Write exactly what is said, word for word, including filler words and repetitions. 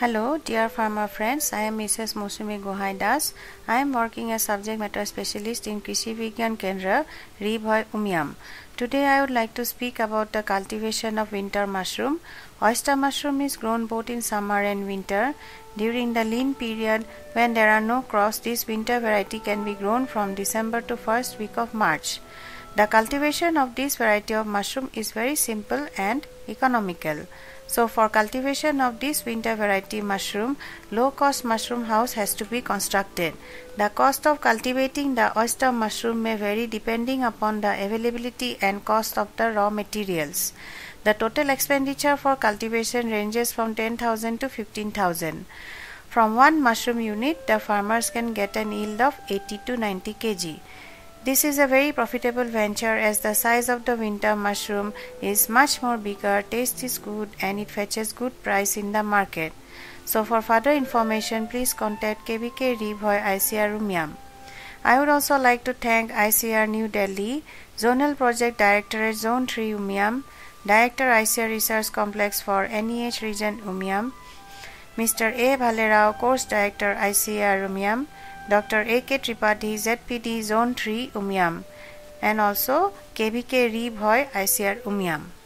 Hello dear farmer friends, I am Missus Mosumi Gohai Das. I am working as subject matter specialist in Krishi Vigyan Kendra, Ribhoy, Umiam. Today I would like to speak about the cultivation of winter mushroom. Oyster mushroom is grown both in summer and winter. During the lean period when there are no crops, this winter variety can be grown from December to first week of March. The cultivation of this variety of mushroom is very simple and economical. So for cultivation of this winter variety mushroom, low-cost mushroom house has to be constructed. The cost of cultivating the oyster mushroom may vary depending upon the availability and cost of the raw materials. The total expenditure for cultivation ranges from ten thousand to fifteen thousand. From one mushroom unit, the farmers can get an yield of eighty to ninety kilograms. This is a very profitable venture as the size of the winter mushroom is much more bigger, taste is good and it fetches good price in the market. So for further information, please contact K B K Ribhoy I C R Umiam. I would also like to thank I C R New Delhi, Zonal Project Directorate Zone three Umiam, Director I C R Research Complex for N E H Region Umiam, Mister A. Bhalerao, Course Director I C R Umiam, Doctor A K Tripathi, Z P D Zone three Umiam, and also K B K Ribhoy I C R Umiam.